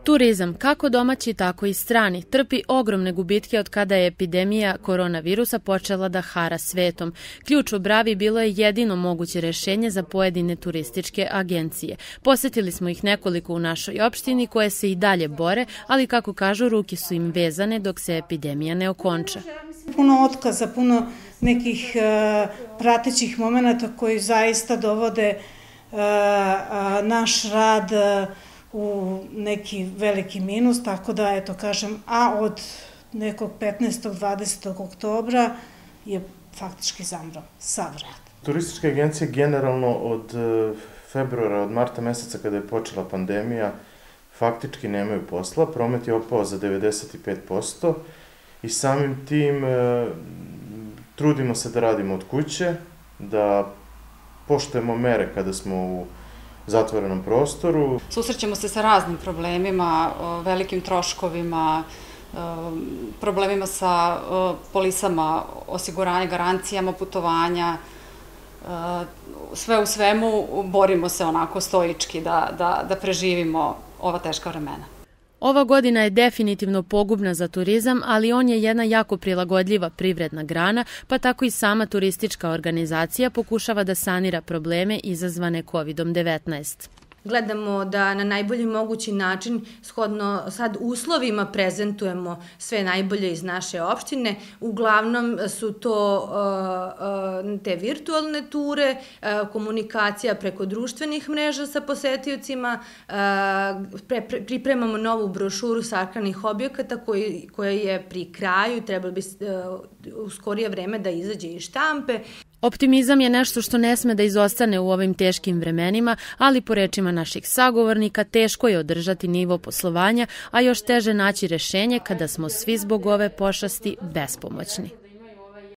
Turizam, kako domaći, tako i strani, trpi ogromne gubitke od kada je epidemija koronavirusa počela da hara svetom. Ključ u bravi bilo je jedino moguće rešenje za pojedine turističke agencije. Posetili smo ih nekoliko u našoj opštini koje se i dalje bore, ali kako kažu, ruke su im vezane dok se epidemija ne okonča. Puno otkaza, puno nekih pratećih momenata koji zaista dovode naš rad u neki veliki minus, tako da, eto kažem, a od nekog 15. 20. oktobra je faktički zamro sav rad. Turističke agencije generalno od februara, od marta meseca kada je počela pandemija, faktički nemaju posla, promet je opao za 95% i samim tim trudimo se da radimo od kuće, da poštujemo mere kada smo u zatvorenom prostoru. Susrećemo se sa raznim problemima, velikim troškovima, problemima sa polisama osiguranja, garancijama putovanja. Sve u svemu borimo se onako stoički da preživimo ova teška vremena. Ova godina je definitivno pogubna za turizam, ali on je jedna jako prilagodljiva privredna grana, pa tako i sama turistička organizacija pokušava da sanira probleme izazvane COVID-19. Gledamo da na najbolji mogući način, shodno sad uslovima, prezentujemo sve najbolje iz naše opštine. Uglavnom su to te virtualne ture, komunikacija preko društvenih mreža sa posetiocima, pripremamo novu brošuru sakranih objekata koja je pri kraju, trebalo bi u skorije vreme da izađe iz štampe. Optimizam je nešto što ne sme da izostane u ovim teškim vremenima, ali po rečima naših sagovornika teško je održati nivo poslovanja, a još teže naći rešenje kada smo svi zbog ove pošasti bespomoćni.